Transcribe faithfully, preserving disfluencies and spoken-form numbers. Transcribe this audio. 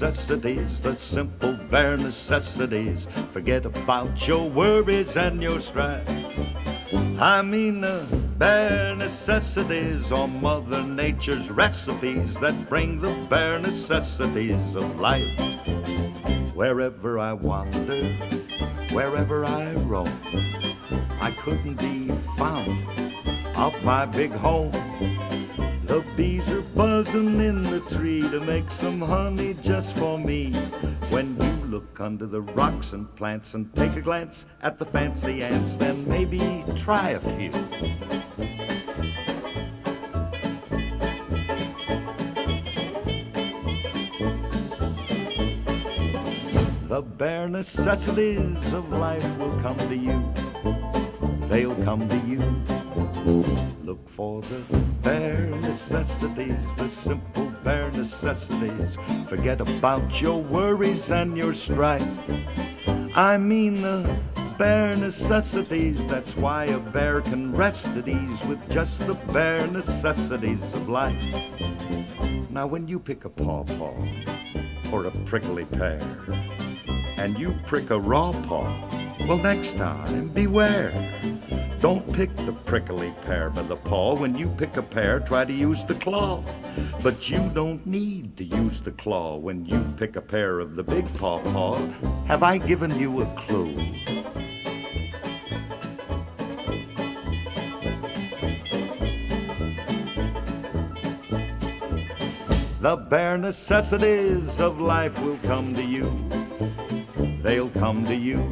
necessities, the simple bare necessities. Forget about your worries and your strife. I mean the bare necessities are Mother Nature's recipes that bring the bare necessities of life. Wherever I wander, wherever I roam, I couldn't be found off my big home. The bees are buzzing in the tree to make some honey just for me. When you look under the rocks and plants and take a glance at the fancy ants, then maybe try a few. The bare necessities of life will come to you. They'll come to you. Look for the bare necessities, the simple bare necessities. Forget about your worries and your strife. I mean the bare necessities. That's why a bear can rest at ease with just the bare necessities of life. Now when you pick a pawpaw or a prickly pear and you prick a raw paw, well, next time beware. Don't pick the prickly pear by the paw. When you pick a pear, try to use the claw. But you don't need to use the claw when you pick a pear of the big pawpaw. Have I given you a clue? The bare necessities of life will come to you. They'll come to you.